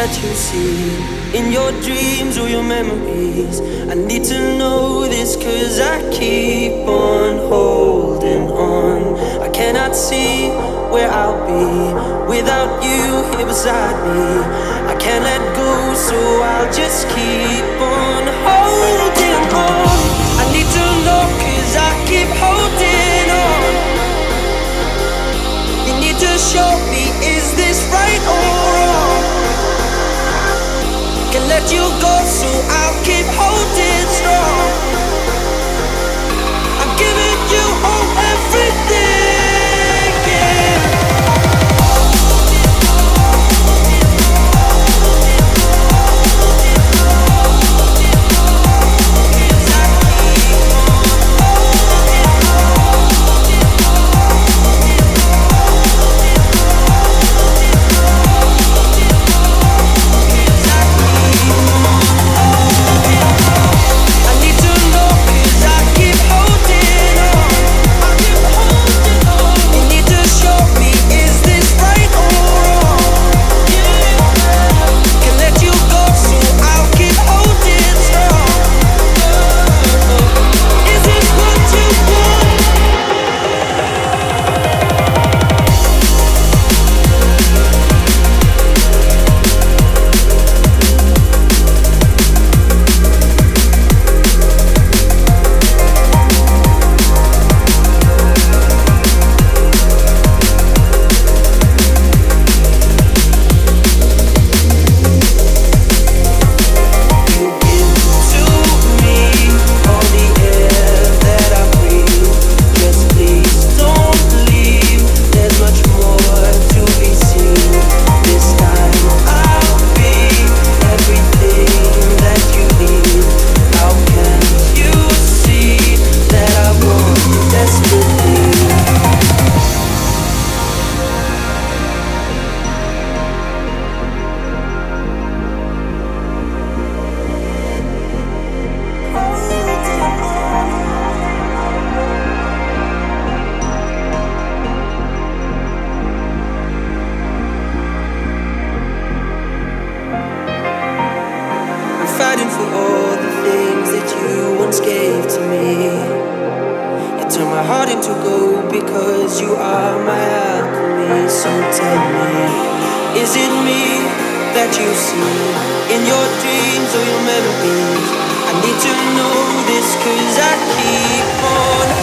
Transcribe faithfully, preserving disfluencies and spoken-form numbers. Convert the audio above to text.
that you see in your dreams or your memories. I need to know this, cause I keep on holding on. I cannot see where I'll be without you here beside me. I can't let go, so I'll just keep on holding on. I need to know, cause I keep holding on. You need to show me, is this right or wrong? Can't let you go, so I'll keep holding strong. I'm giving you all everything, yeah. Fighting for all the things that you once gave to me. You turn my heart into gold because you are my alchemy. So tell me, is it me that you see in your dreams or your memories? I need to know this, cause I keep on